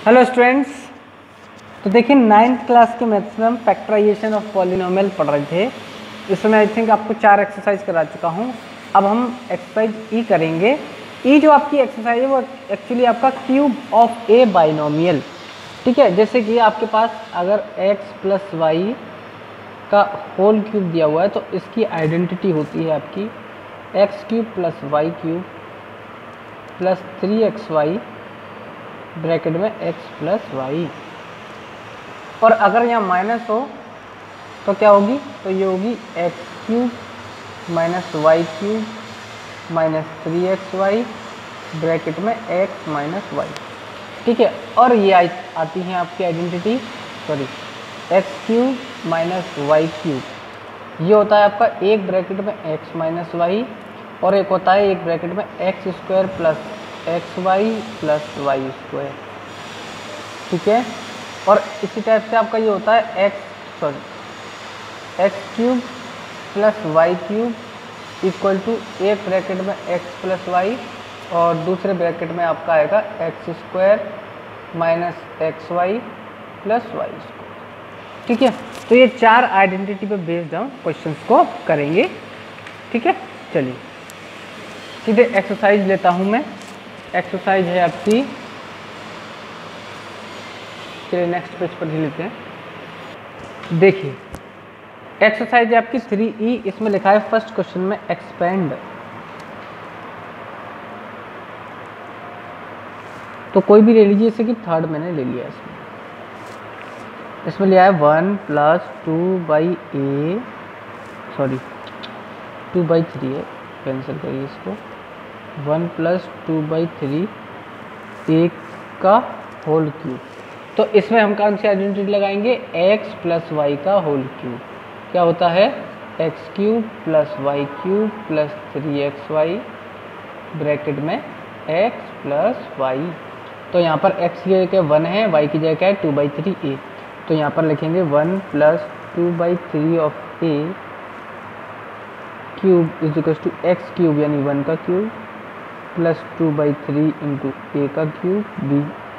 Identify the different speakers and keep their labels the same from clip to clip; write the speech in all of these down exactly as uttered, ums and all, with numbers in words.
Speaker 1: Hello students, तो देखिए ninth class के मैथ्स में हम फैक्टराइजेशन ऑफ पॉलिनोमियल पढ़ रहे थे। इसमें आई थिंक आपको चार एक्सरसाइज करा चुका हूँ। अब हम एक्सरसाइज ई करेंगे। ई जो आपकी एक्सरसाइज है वो एक्चुअली आपका क्यूब ऑफ ए बाइनोमियल, ठीक है। जैसे कि आपके पास अगर एक्स प्लस वाई का होल क्यूब दिया हुआ है तो इसकी आइडेंटिटी होती है आपकी x cube plus y cube plus three x y bracket में x प्लस वाई। और अगर यहाँ माइनस हो तो क्या होगी, तो ये होगी x cube minus y cube minus three x y bracket में x माइनस वाई, ठीक है। और ये आ, आती है आपकी identity, sorry x cube minus y cube, ये होता है आपका एक ब्रैकेट में x माइनस वाई और एक होता है एक ब्रैकेट में x square plus x y plus y square, ठीक है। और इसी टाइप से आपका ये होता है x sorry x cube plus y cube equal to एक ब्रैकेट में एक्स प्लस वाई और दूसरे ब्रैकेट में आपका आएगा x square minus x y plus y square, ठीक है। तो ये चार आइडेंटिटी पे बेस्ड हम क्वेश्चंस को करेंगे, ठीक है। चलिए सीधे एक्सरसाइज लेता हूँ मैं। एक्सरसाइज है आपकी, चलिए नेक्स्ट पेज पर ही लेते हैं। देखिए एक्सरसाइज है आपकी थ्री ई, इसमें लिखा है फर्स्ट क्वेश्चन में एक्सपेंड। तो कोई भी ले लीजिए, जैसे कि थर्ड मैंने ले लिया। इसमें इसमें लिया है one plus two by a sorry two by three है, कैंसिल करिए इसको। One plus two by three एक का होल क्यूब। तो इसमें हम कौन सी आइडेंटिटी लगाएंगे, एक्स प्लस वाई का होल क्यूब। क्या होता है, x cube plus y cube plus three x y bracket में एक्स प्लस वाई। तो यहाँ पर एक्स की जगह वन है, वाई की जगह है टू बाई थ्री ए। तो यहाँ पर लिखेंगे one plus two by three of a cube is equal to x cube यानी वन का cube plus two by three into a का cube b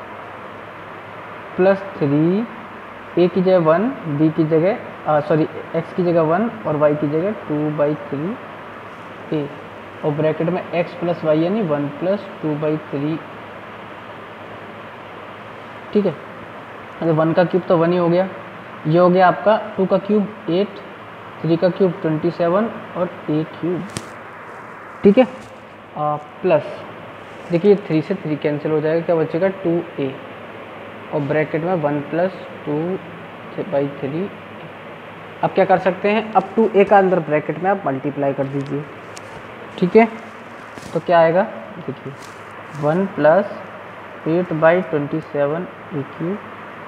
Speaker 1: plus three a की जगह वन, बी की जगह सॉरी एक्स की जगह वन और वाई की जगह टू बाई थ्री ए और ब्रैकेट में एक्स प्लस वाई यानी one plus two by three, ठीक है। अरे वन का क्यूब तो वन ही हो गया। ये हो गया आपका टू का क्यूब एट, थ्री का क्यूब ट्वेंटी सेवन और ए क्यूब, ठीक है। प्लस देखिए थ्री से थ्री कैंसिल हो जाएगा, क्या बचेगा टू ए और ब्रैकेट में one plus two by three. अब क्या कर सकते हैं, अब टू ए का अंदर ब्रैकेट में आप मल्टीप्लाई कर दीजिए, ठीक है। तो क्या आएगा, देखिए one plus eight by twenty seven a cube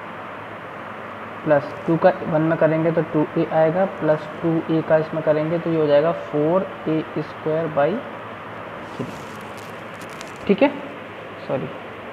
Speaker 1: plus two का वन में करेंगे तो टू ए आएगा प्लस टू ए का इसमें करेंगे तो ये हो जाएगा four a square by three, ठीक है। सॉरी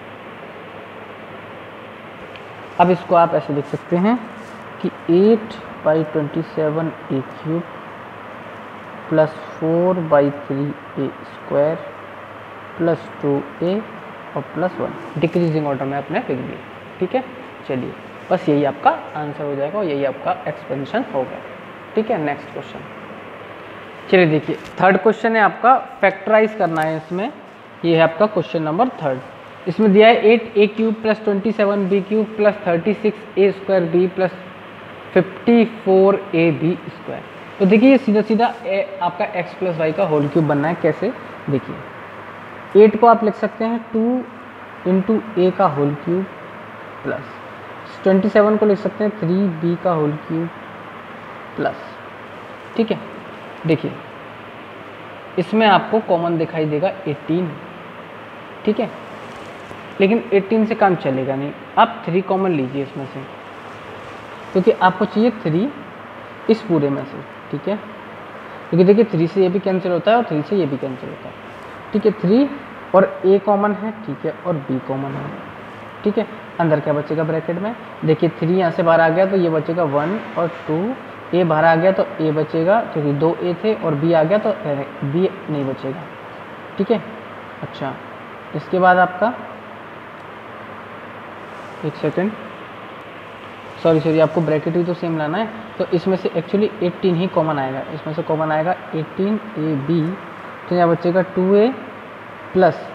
Speaker 1: अब इसको आप ऐसे लिख सकते हैं कि eight by twenty seven a cube plus four by three a square plus two a और प्लस वन, डिक्रीजिंग ऑर्डर में आपने लिख दिया, ठीक है। चलिए बस यही आपका आंसर हो जाएगा और यही आपका एक्सपेंशन होगा, ठीक है। नेक्स्ट क्वेश्चन, चलिए देखिए थर्ड क्वेश्चन है आपका, फैक्टराइज करना है इसमें। ये है आपका क्वेश्चन नंबर थर्ड। इसमें दिया है eight a cube plus twenty seven b cube plus thirty six a square b plus fifty four a b square. तो देखिए ये सीधा सीधा ए, आपका एक्स प्लस वाई का होल क्यूब बनना है। कैसे, देखिए एट को आप लिख सकते हैं टू इंटू ए का whole cube plus twenty seven को लिख सकते हैं थ्री बी का होल क्यूब प्लस, ठीक है। देखिए इसमें आपको कॉमन दिखाई देगा एटीन, ठीक है, लेकिन एटीन से काम चलेगा नहीं। आप थ्री कॉमन लीजिए इसमें से, क्योंकि आपको चाहिए थ्री इस पूरे में से, ठीक है। क्योंकि देखिए थ्री से ये भी कैंसिल होता है और थ्री से ये भी कैंसिल होता है, ठीक है। थ्री और ए कॉमन है, ठीक है, और बी कॉमन है, ठीक है। अंदर क्या बचेगा ब्रैकेट में, देखिए थ्री यहाँ से बाहर आ गया तो ये बचेगा वन और टू, ए बाहर आ गया तो ए बचेगा क्योंकि दो ए थे और बी आ गया तो बी नहीं बचेगा, ठीक है। अच्छा इसके बाद आपका एक सेकेंड, सॉरी सॉरी आपको ब्रैकेट भी तो सेम लाना है, तो इसमें से एक्चुअली एटीन ही कॉमन आएगा, इसमें से कॉमन आएगा एटीन ए बी, तो यहाँ बचेगा टू ए प्लस,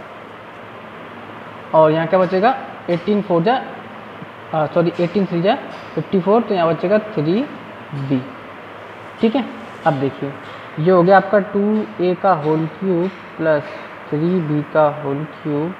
Speaker 1: और यहाँ क्या बचेगा एटीन फोर जा सॉरी एटीन थ्री जा फिफ्टी फोर, तो यहाँ बचेगा थ्री बी। ठीक है, अब देखिए ये हो गया आपका टू ए का whole cube plus three b का होल क्यूब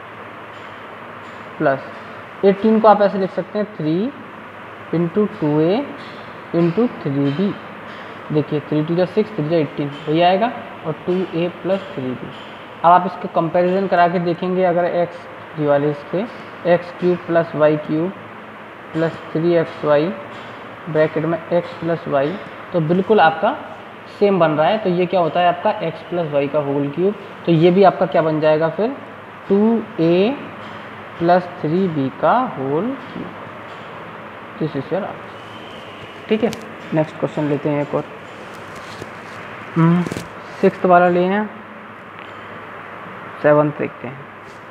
Speaker 1: प्लस एटीन को आप ऐसे लिख सकते हैं three into two a into three b. देखिए थ्री टू जा सिक्स, थ्री जा एट्टीन वही आएगा, और two a plus three b. अब आप इसके कंपैरिजन करा के देखेंगे, अगर एक्स दिवाले इसके x cube plus y cube plus three x y bracket में एक्स प्लस वाई, तो बिल्कुल आपका सेम बन रहा है। तो ये क्या होता है आपका एक्स प्लस वाई का होल क्यूब, तो ये भी आपका क्या बन जाएगा फिर two a plus three b का whole cube. This is your answer. ठीक है, नेक्स्ट क्वेश्चन लेते हैं एक और, सिक्स्थ वाला लिए हैं, सेवन्थ देखते हैं।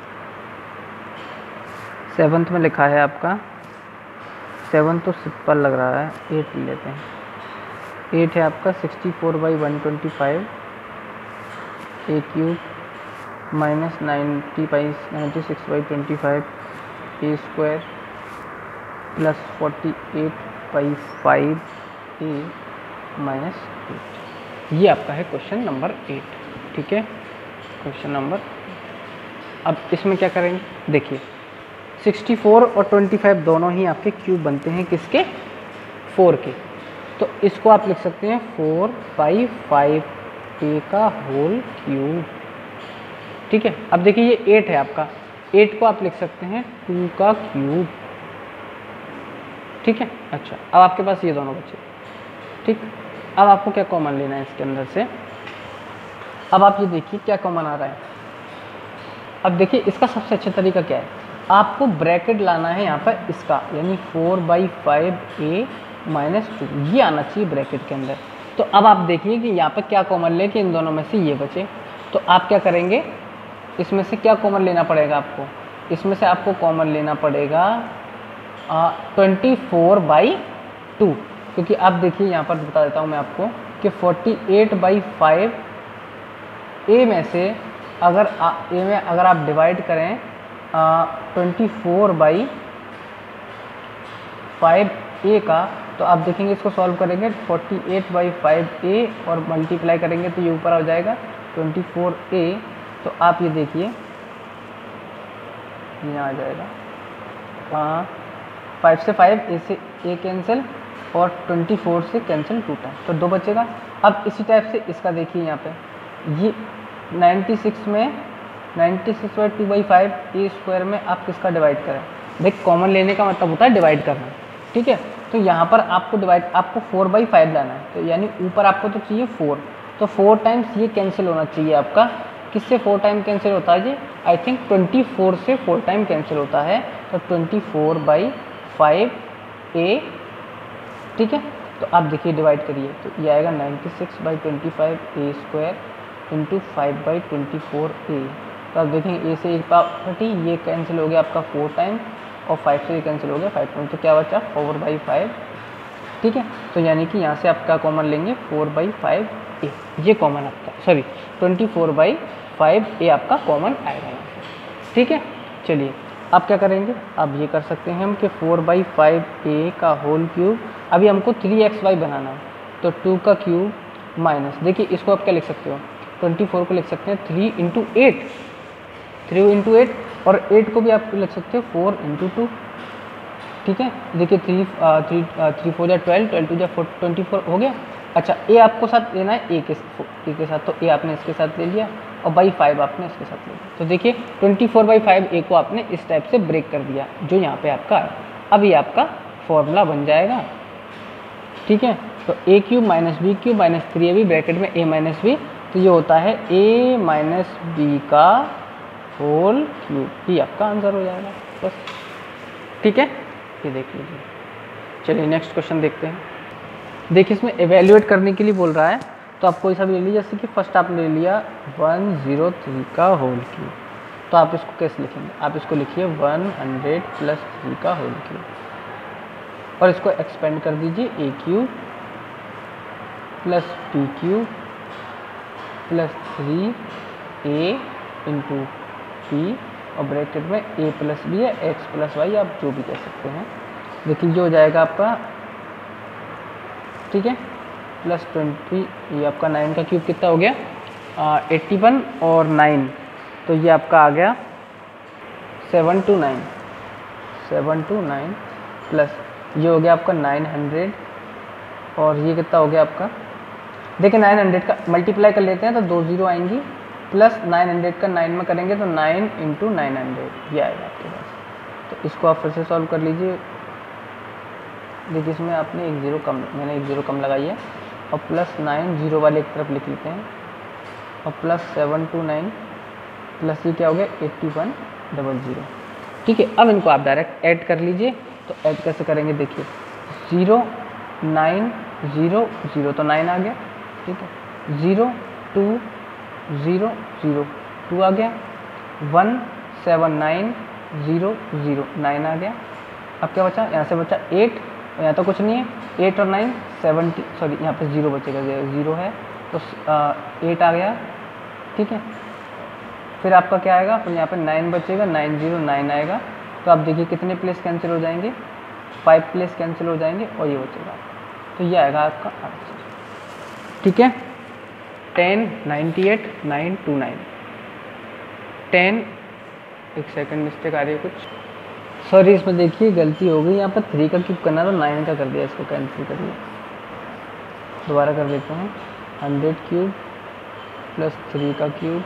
Speaker 1: सेवन्थ में लिखा है आपका, सेवन तो सिंपल लग रहा है, एट लेते हैं। एट है आपका sixty four by one twenty five a cube minus ninety by ninety six by twenty five a square plus forty eight by five a minus eight. ये आपका है क्वेश्चन नंबर एट। ठीक है, question number, अब इसमें क्या करेंगे, देखिए सिक्सटी फोर और ट्वेंटी फाइव दोनों ही आपके क्यूब बनते हैं, किसके, फोर के, तो इसको आप लिख सकते हैं फोर बाई फाइव ए का होल क्यूब। ठीक है, अब देखिए ये एट है आपका, एट को आप लिख सकते हैं टू का क्यूब। ठीक है, अच्छा अब आपके पास ये दोनों बचे। ठीक, अब आपको क्या कॉमन लेना है इसके अंदर से, अब आप ये देखिए क्या कॉमन आ रहा है। अब देखिए इसका सबसे अच्छा तरीका क्या है, आपको ब्रैकेट लाना है यहाँ पर इसका, यानी four by five a minus two, ये आना चाहिए ब्रैकेट के अंदर। तो अब आप देखिए कि यहाँ पर क्या कॉमन ले कि इन दोनों में से ये बचे, तो आप क्या करेंगे, इसमें से क्या कॉमन लेना पड़ेगा आपको, इसमें से आपको कॉमन लेना पड़ेगा ट्वेंटी फोर बाई टू, क्योंकि आप देखिए यहाँ पर बता देता हूँ मैं आपको कि forty eight by five a में से अगर आ, ए में अगर आप डिवाइड करें twenty four by five a का, तो आप देखेंगे इसको सॉल्व करेंगे forty eight by five a और मल्टीप्लाई करेंगे तो ये ऊपर आ जाएगा ट्वेंटी फोर ए। तो आप ये देखिए ये आ जाएगा हाँ फाइव से फाइव ए से ए कैंसिल और ट्वेंटी फोर से कैंसिल टू टाइम, तो दो बचेगा। अब इसी टाइप से इसका देखिए यहाँ पे ये नाइन्टी सिक्स में ninety six by two by five a square में आप किसका डिवाइड करें, देख कॉमन लेने का मतलब होता है डिवाइड करना। ठीक है, तो यहाँ पर आपको डिवाइड आपको फोर बाई फाइव लाना है, तो यानी ऊपर आपको तो चाहिए फोर, तो फोर टाइम्स ये कैंसिल होना चाहिए आपका, किससे फोर टाइम कैंसिल होता है जी, आई थिंक ट्वेंटी फोर से फोर टाइम कैंसिल होता है, तो twenty four by five a. ठीक है, तो आप देखिए डिवाइड करिए तो ये आएगा ninety six by twenty five a square into five by twenty four a. तो आप देखेंगे ए से एक पार्टी ये कैंसिल हो गया आपका फोर टाइम और फाइव से ये कैंसिल हो गया फाइव टाइम, तो क्या बचा फोर बाई फाइव। ठीक है, तो यानी कि यहाँ से आप क्या कॉमन लेंगे फोर बाई फाइव ए, ये कॉमन आपका sorry twenty four by five a आपका कॉमन आएगा यहाँ से। ठीक है, चलिए आप क्या करेंगे, अब ये कर सकते हैं हम कि फोर बाई फाइव ए का होल क्यूब, अभी हमको थ्री एक्स वाई बनाना है, तो टू का क्यूब माइनस, देखिए इसको आप क्या लिख सकते हो, ट्वेंटी फोर को लिख सकते हैं three into eight, three into eight, और एट को भी आप लिख सकते हो फोर इंटू टू। ठीक है, देखिए थ्री थ्री थ्री फोर या ट्वेल्व, ट्वेल्व टू या फोर ट्वेंटी फोर हो गया। अच्छा ए आपको साथ लेना है ए के ए के साथ, तो ए आपने इसके साथ ले लिया और बाई फाइव आपने इसके साथ ले लिया, तो देखिए twenty four by five a को आपने इस टाइप से ब्रेक कर दिया जो यहाँ पे आपका है। अब ये आपका फॉर्मूला बन जाएगा। ठीक है, तो a cube minus b cube minus three a b bracket में ए माइनस बी, तो ये होता है ए माइनस बी का होल क्यूब, ये आपका आंसर हो जाएगा बस। ठीक है, ये देख लीजिए। चलिए नेक्स्ट क्वेश्चन देखते हैं। देखिए इसमें एवेल्युएट करने के लिए बोल रहा है, तो आप कोई सा भी ले लीजिए, जैसे कि फर्स्ट आपने ले लिया वन ज़ीरो थ्री का होल क्यूब, तो आप इसको कैसे लिखेंगे, आप इसको लिखिए वन हंड्रेड प्लस थ्री का होल क्यूब और इसको एक्सपेंड कर दीजिए a cube plus p cube plus three a into p और ब्रैकेट में ए प्लस बी या एक्स प्लस वाई आप जो भी कह सकते हैं। देखिए ये हो जाएगा आपका, ठीक है, प्लस ट्वेंटी, ये आपका नाइन का क्यूब कितना हो गया एट्टी वन और नाइन, तो ये आपका आ गया seven two nine, seven two nine plus ये हो गया आपका नाइन हंड्रेड और ये कितना हो गया आपका, देखिए नाइन हंड्रेड का मल्टीप्लाई कर लेते हैं तो दो जीरो आएंगी, प्लस नाइन हंड्रेड का नाइन में करेंगे तो नाइन इंटू नाइन हंड्रेड ये आएगा आपके पास। तो इसको आप फिर से सॉल्व कर लीजिए। देखिए इसमें आपने एक ज़ीरो कम, मैंने एक ज़ीरो कम लगाई है और प्लस नाइन जीरो वाले एक तरफ लिख लेते हैं और plus seven two nine plus ये क्या हो गया एट्टी वन डबल ज़ीरो। ठीक है, अब इनको आप डायरेक्ट ऐड कर लीजिए। तो ऐड कैसे करेंगे, देखिए ज़ीरो नाइन ज़ीरो ज़ीरो तो नाइन आ गया, ठीक है, zero two zero zero two आ गया, one seven nine zero zero nine आ गया। अब क्या बचा, यहाँ से बचा एट, यहाँ तो कुछ नहीं है, एट और नाइन सेवनटी, सॉरी यहाँ पे ज़ीरो बचेगा, ज़ीरो है तो एट आ गया, ठीक है। फिर आपका क्या आएगा, फिर यहाँ पे नाइन बचेगा, नाइन ज़ीरो नाइन आएगा। तो आप देखिए कितने प्लेस कैंसिल हो जाएंगे, फाइव प्लेस कैंसिल हो जाएंगे और ये बचेगा। तो ये आएगा आपका आंसर, ठीक है। Ten ninety eight nine two nine ten, एक सेकंड मिस्टेक आ रही है कुछ, सॉरी इसमें देखिए गलती हो गई, यहाँ पर थ्री का क्यूब करना तो नाइन का कर दिया, इसको कैंसिल करिए, दोबारा कर देते हैं। हंड्रेड क्यूब प्लस थ्री का cube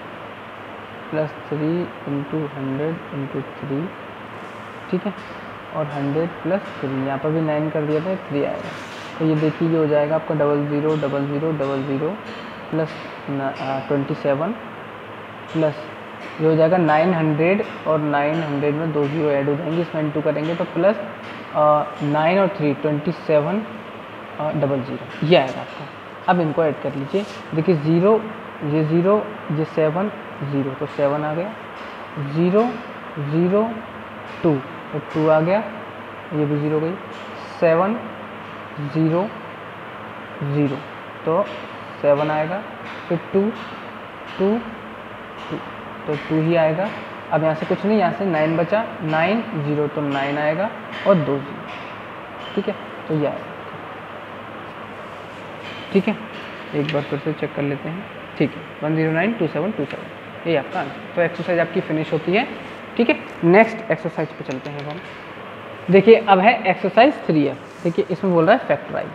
Speaker 1: plus three into hundred into three, ठीक है, और हंड्रेड प्लस थ्री, यहाँ पर भी नाइन कर दिया था, थ्री आएगा। तो ये देखिए ये हो जाएगा आपका double zero double zero double zero plus twenty seven plus ये हो जाएगा नाइन हंड्रेड और नाइन हंड्रेड में दो जीरो ऐड हो जाएंगे, इसमें इंटू करेंगे तो प्लस नाइन और three twenty seven double zero ये आएगा आपका। अब इनको ऐड कर लीजिए, देखिए ज़ीरो ये ज़ीरो ये सेवन ज़ीरो तो सेवन आ गया, ज़ीरो ज़ीरो टू तो टू आ गया, ये भी ज़ीरो गई, सेवन ज़ीरो ज़ीरो तो सेवन आएगा, फिर टू टू टू तो टू ही आएगा। अब यहाँ से कुछ नहीं, यहाँ से नाइन बचा, नाइन ज़ीरो तो नाइन आएगा और दो ज़ीरो, ठीक है, तो ये आएगा, ठीक है। एक बार फिर से चेक कर लेते हैं, ठीक है, one zero nine two seven two seven ये आपका आंसर। तो एक्सरसाइज आपकी फिनिश होती है, ठीक है। नेक्स्ट एक्सरसाइज पे चलते हैं हम। देखिए अब है एक्सरसाइज थ्री है, देखिए इसमें बोल रहा है फैक्टराइज,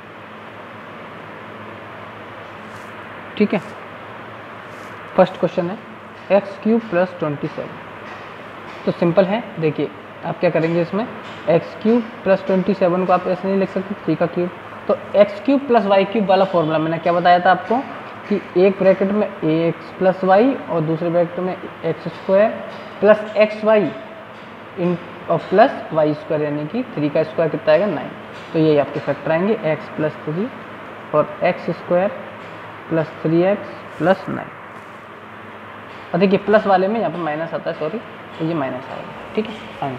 Speaker 1: ठीक है। फर्स्ट क्वेश्चन है x cube plus twenty seven, तो सिंपल है। देखिए आप क्या करेंगे, इसमें x cube plus twenty seven को आप ऐसे नहीं लिख सकते, थ्री का क्यूब, तो x cube plus y cube वाला फॉर्मूला मैंने क्या बताया था आपको कि एक ब्रैकेट में ए एक्स प्लस वाई और दूसरे ब्रैकेट में x square plus x y इन और प्लस वाई स्क्वायर, यानी कि थ्री का स्क्वायर कितना आएगा, नाइन। तो यही आपके फैक्टर आएंगे, एक्स प्लस थ्री और x square plus three x plus nine. और देखिए प्लस वाले में यहाँ पर माइनस आता है, सॉरी, तो ये माइनस आएगा, ठीक है,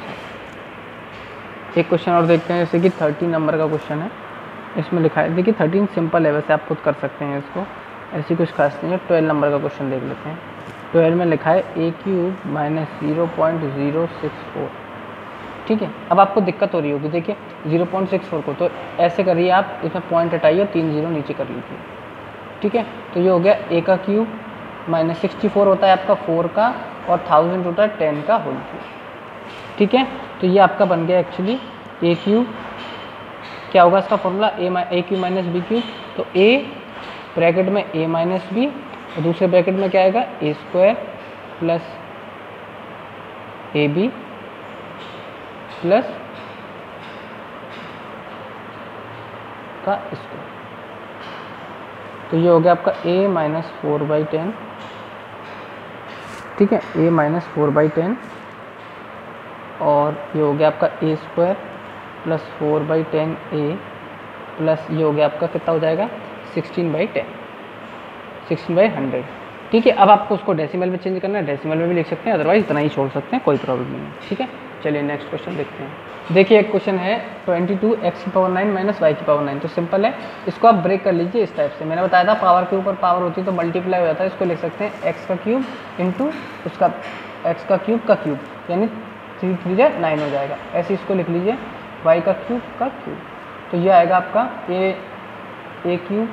Speaker 1: आंसर। एक क्वेश्चन और देखते हैं, जैसे कि थर्टीन नंबर का क्वेश्चन है, इसमें लिखा है, देखिए थर्टीन सिंपल है, वैसे आप खुद कर सकते हैं इसको, ऐसी कुछ खास नहीं है। ट्वेल्व नंबर का क्वेश्चन देख लेते हैं। ट्वेल्व में लिखा है a cube minus zero point zero six four, ठीक है। अब आपको दिक्कत हो रही होगी, देखिए ज़ीरो पॉइंट सिक्स फोर को, तो ऐसे करिए आप, इसमें पॉइंट हटाइए, तीन जीरो नीचे कर लीजिए, ठीक है। तो ये हो गया ए का क्यूब माइनस सिक्सटी फोर होता है आपका फोर का, और थाउजेंड होता है टेन का होल क्यूब, ठीक है। तो ये आपका बन गया एक्चुअली ए क्यूब, क्या होगा इसका formula, a a cube minus b cube, तो ए ब्रैकेट में ए माइनस बी और दूसरे ब्रैकेट में क्या आएगा, a square plus a b plus का स्क्वायर। तो ये हो गया आपका a minus four by ten, ठीक है, a minus four by ten, और ये हो गया आपका a square plus four by ten a plus ये हो गया आपका कितना हो जाएगा, sixteen by ten, sixteen by hundred, ठीक है। अब आपको उसको डेसिमल में चेंज करना है, डेसिमल में भी लिख सकते हैं, अदरवाइज इतना ही छोड़ सकते हैं, कोई प्रॉब्लम नहीं है। ठीक है, चलिए नेक्स्ट क्वेश्चन देखते हैं। देखिए एक क्वेश्चन है ट्वेंटी टू एक्स की पावर नाइन माइनस वाई की पावर नाइन। तो सिंपल है, इसको आप ब्रेक कर लीजिए इस टाइप से। मैंने बताया था पावर के ऊपर पावर होती है तो मल्टीप्लाई हो जाता है। इसको लिख सकते हैं एक्स का क्यूब इंटू उसका एक्स का क्यूब का क्यूब, यानी थ्री थ्री या नाइन हो जाएगा। ऐसे इसको लिख लीजिए वाई का क्यूब का क्यूब। तो ये आएगा आपका ए ए क्यूब,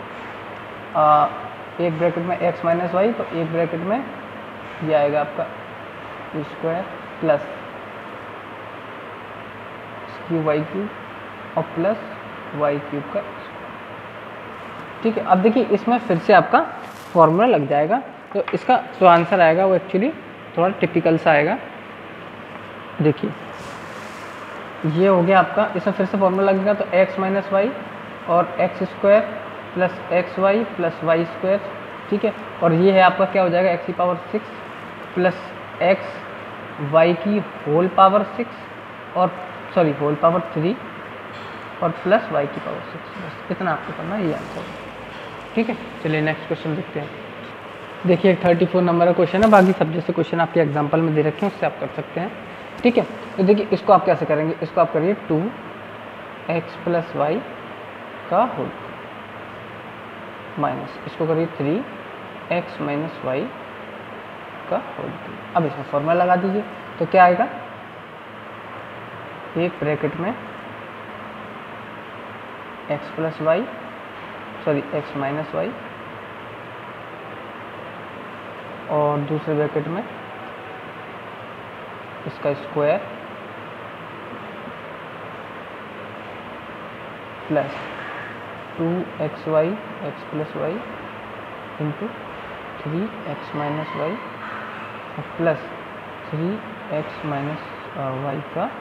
Speaker 1: एक ब्रैकेट में एक्स माइनस वाई, तो एक ब्रैकेट में ये आएगा आपका square plus cube y cube और प्लस वाई क्यूब का स्क्वायर। ठीक है, अब देखिए इसमें फिर से आपका फॉर्मूला लग जाएगा। तो इसका जो आंसर आएगा वो एक्चुअली थोड़ा टिपिकल सा आएगा। देखिए ये हो गया आपका, इसमें फिर से फॉर्मूला लगेगा तो एक्स माइनस वाई और x square plus x y plus y square. ठीक है, और ये है आपका क्या हो जाएगा एक्स की power six plus x y की होल पावर सिक्स और सॉरी होल पावर थ्री और प्लस वाई की पावर सिक्स। बस इतना आपको करना है, ये आंसर है। ठीक है, चलिए नेक्स्ट क्वेश्चन देखते हैं। देखिए थर्टी फोर नंबर का क्वेश्चन है, बाकी सब जैसे क्वेश्चन आपके एग्जाम्पल में दे रखे हैं उससे आप कर सकते हैं। ठीक है, तो देखिए इसको आप कैसे करेंगे, इसको आप करिए टू एक्स प्लस वाई का होल माइनस इसको करिए थ्री एक्स माइनस वाई का होल टू। अब इसमें फॉर्मूला लगा दीजिए तो क्या आएगा, एक ब्रैकेट में x plus y sorry x minus y और दूसरे ब्रैकेट में इसका square plus two x y x plus y into three x minus y और plus three x minus y का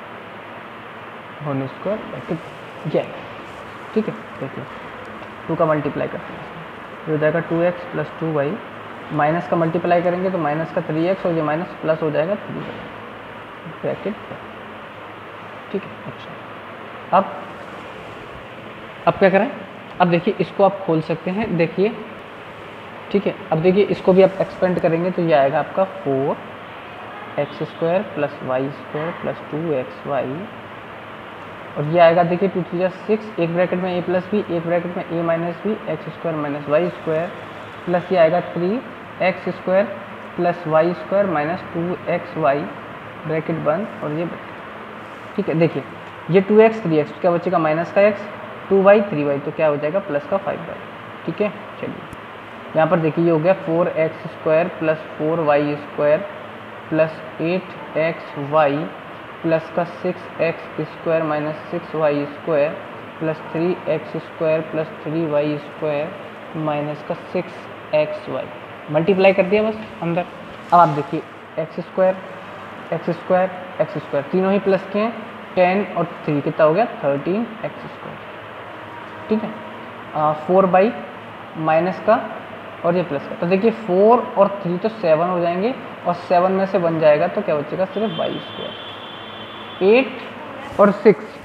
Speaker 1: होल स्क्वायर ब्रैकेट जै। ठीक है, देखिए टू का मल्टीप्लाई करते हैं, ये हो जाएगा two x plus two y, minus का मल्टीप्लाई करेंगे तो माइनस का थ्री एक्स और ये माइनस प्लस हो जाएगा थ्री वाई ब्रैकेट। ठीक है, अच्छा अब अब क्या करें, अब देखिए इसको आप खोल सकते हैं, देखिए ठीक है। अब देखिए इसको भी आप एक्सपेंड करेंगे तो ये आएगा आपका four x square plus y square plus two x y और ये आएगा देखिए टू थ्री सिक्स, एक ब्रैकेट में ए प्लस बी, एक ब्रैकेट में a minus b x square minus y square plus ये आएगा three x square plus y square minus two x y bracket बंद और ये ब्रैकेट। ठीक है, देखिए ये टू एक्स थ्री एक्स क्या बचेगा माइनस का x, two y three y तो क्या हो जाएगा प्लस का फाइव वाई। ठीक है, चलिए यहाँ पर देखिए ये हो गया four x square plus four y square plus eight x y plus का six x square minus six y square plus three x square plus three y square minus का सिक्स एक्स वाई मल्टीप्लाई कर दिया बस अंदर। अब आप देखिए x square x square x square तीनों ही प्लस के हैं, टेन और थ्री कितना हो गया थर्टीन एक्स स्क्वायर। ठीक है, फोर बाई माइनस का और ये प्लस का, तो देखिए फोर और थ्री तो सेवन हो जाएंगे और सेवन में से बन जाएगा तो क्या बचेगा सिर्फ वाई स्क्वायर। एट और सिक्स,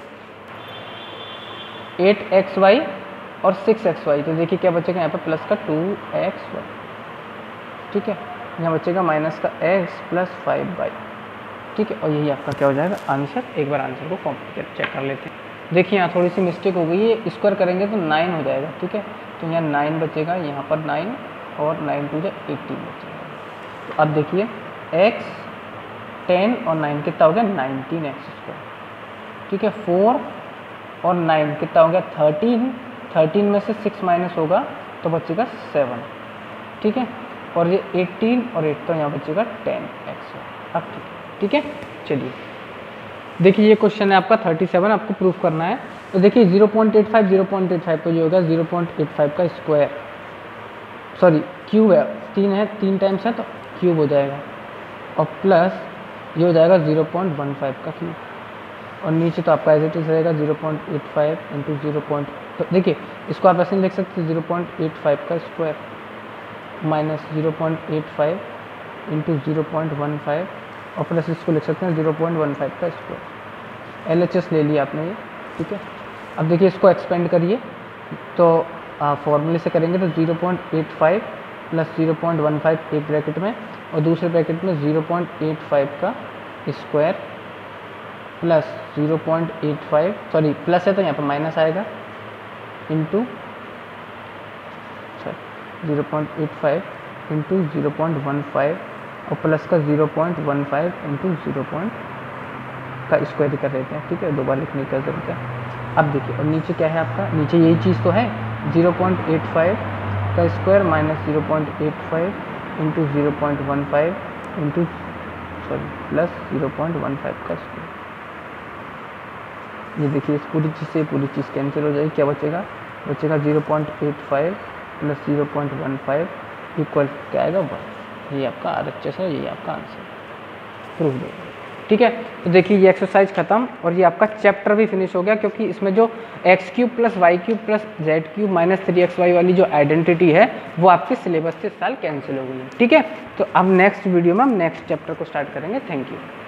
Speaker 1: एट एक्स वाई और सिक्स एक्स वाई, तो देखिए क्या बचेगा यहाँ पे प्लस का टू एक्स वाई। ठीक है, यहाँ बचेगा माइनस का एक्स प्लस फाइव वाई। ठीक है, और यही आपका क्या हो जाएगा आंसर। एक बार आंसर को कॉम्प्लीकेट चेक कर लेते हैं। देखिए यहाँ थोड़ी सी मिस्टेक हो गई है, स्क्वायर करेंगे तो नाइन हो जाएगा। ठीक है, तो यहाँ नाइन बचेगा, यहाँ पर नाइन और नाइन टू जो एटीन बचेगा। तो अब देखिए एक्स टेन और नाइन कितना हो गया नाइनटीन एक्स स्क्वायर। ठीक है, फोर और नाइन कितना हो गया थर्टीन, थर्टीन में से सिक्स माइनस होगा तो बचेगा सेवन। ठीक है, और ये एटीन और एट तो यहाँ बचेगा टेन एक्स। अब ठीक है, ठीक है, चलिए देखिए ये क्वेश्चन है आपका थर्टी सेवन, आपको प्रूफ करना है। तो देखिए zero point eight five zero point eight five तो ये होगा जीरो पॉइंट एट फाइव का स्क्वायर, सॉरी क्यूब है, तीन है तीन टाइम्स है तो क्यूब हो जाएगा और प्लस ये हो जाएगा जीरो पॉइंट वन फाइव का क्यूब और नीचे तो आपका एज इट इज रहेगा zero point eight five into zero point, तो देखिए इसको आप ऐसे नहीं लिख सकते जीरो पॉइंट एट फाइव का square minus zero point eight five into zero point one five और प्लस इसको लिख सकते हैं जीरो पॉइंट वन फाइव का स्क्वायर। एल एच एस ले लिया आपने ये। ठीक है, अब देखिए इसको एक्सपेंड करिए तो फॉर्मूले से करेंगे तो zero point eight five plus zero point one five एक ब्रैकेट में और दूसरे ब्रैकेट में ज़ीरो पॉइंट एट फाइव का square plus zero point eight five, sorry plus है तो यहाँ पर माइनस आएगा, into sorry zero point eight five into zero point one five और प्लस का zero point one five into zero point का square कर देते हैं, ठीक है, दो बार लिखने का ज़रूरत है। अब देखिए और नीचे क्या है आपका, नीचे यही चीज़ तो है, ज़ीरो पॉइंट एट फाइव का square minus zero point eight five into zero point one five into sorry plus zero point one five का स्क्वायर। ये देखिए इस पूरी चीज़ से पूरी चीज़ कैंसिल हो जाएगी, क्या बचेगा, बचेगा zero point eight five plus zero point one five equal क्या आएगा वन। ये आपका आर एच एस है, ये आपका आंसर प्रूव हो गया, ठीक है। तो देखिए ये एक्सरसाइज खत्म और ये आपका चैप्टर भी फिनिश हो गया, क्योंकि इसमें जो x cube plus y cube plus z cube minus three x y वाली जो आइडेंटिटी है वो आपके सिलेबस से इस साल कैंसिल हो गई है, ठीक है। तो अब नेक्स्ट वीडियो में हम नेक्स्ट चैप्टर को स्टार्ट करेंगे। Thank you.